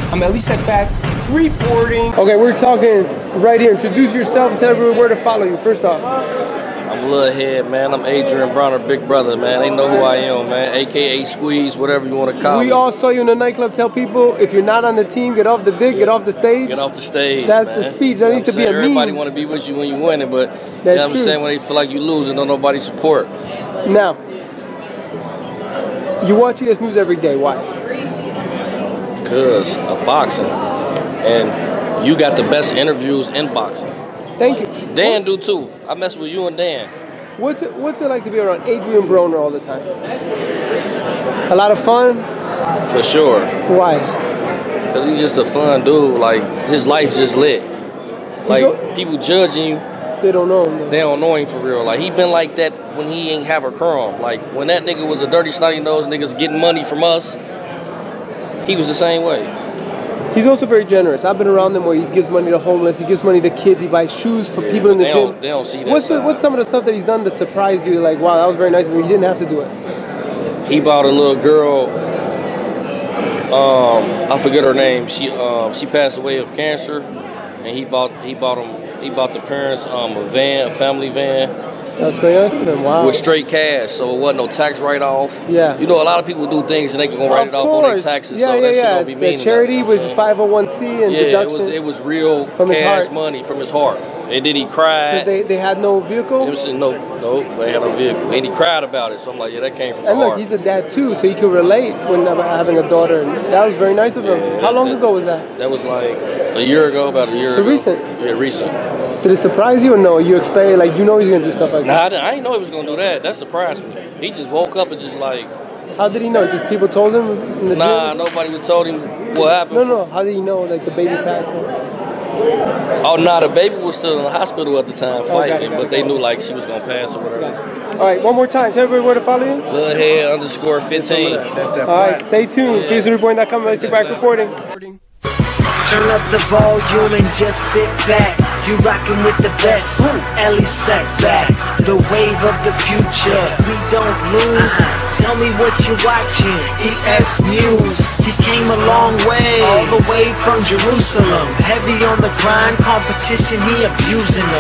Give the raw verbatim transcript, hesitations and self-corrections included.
I'm Elie Seckbach, reporting. Okay, we're talking right here. Introduce yourself and tell everyone where to follow you. First off. I'm Lil Head, man. I'm Adrien Broner, big brother, man. They know who I am, man. A K A Squeeze, whatever you want to call we me. We all saw you in the nightclub. Tell people, if you're not on the team, get off the dick, get off the stage. Get off the stage, That's man. the speech. That you know needs to be a meme. Everybody want to be with you when you're winning, but That's you know what I'm true. saying? When they feel like you losing, don't nobody support. Now, you watch EsNews every day. Why? Because of boxing. And you got the best interviews in boxing. Thank you. Dan do too. I mess with you and Dan. What's it, what's it like to be around Adrien Broner all the time? A lot of fun? For sure. Why? Because he's just a fun dude. Like, his life's just lit. Like, people judging you. They don't know him. Though. They don't know him for real. Like, he been like that when he ain't have a crumb. Like, when that nigga was a dirty, snotty nose niggas getting money from us, he was the same way. He's also very generous. I've been around him where he gives money to homeless, he gives money to kids, he buys shoes for yeah, people in the they gym. Don't, they don't see that what's, the, what's some of the stuff that he's done that surprised you? Like, wow, that was very nice of him. He didn't have to do it. He bought a little girl, um, I forget her name. She um, she passed away of cancer, and he bought he bought them he bought the parents um, a van, a family van. That's very nice of him. Wow. With straight cash, so it wasn't no tax write-off. Yeah. You know, a lot of people do things and they can go write of it off course. on their taxes, yeah, so yeah, that shit yeah. don't be It's meaning a charity nothing, with five oh one c and yeah, deduction. it was, it was real from his cash heart. money from his heart. And then he cried. They, they had no vehicle? It was, no, no, they had no vehicle. And he cried about it, so I'm like, yeah, that came from the And look, heart. he's a dad too, so he could relate when having a daughter. And that was very nice of him. Yeah, How long that, ago was that? That was like a year ago, about a year so ago. So recent? Yeah, recent. Did it surprise you or no? You expect, like, you know he's going to do stuff like nah, that? I didn't, I didn't know he was going to do that. That surprised me. He just woke up and just like... How did he know? Just people told him in the Nah, gym? nobody would told him what happened. No, no, how did he know, like, the baby passed away? Oh, nah, the baby was still in the hospital at the time fighting, okay, okay, but they okay. knew, like, she was going to pass or whatever. All right, one more time. Tell everybody where to follow you. Lil Head underscore fifteen. All right, stay tuned. Yeah. Business Report dot com. Let's get back reporting. Turn up the volume and just sit back. You rockin' with the best. Elie Seckbach, the wave of the future. We don't lose. Tell me what you're watching. EsNews. He came a long way, all the way from Jerusalem. Heavy on the grind, competition, he abusing them.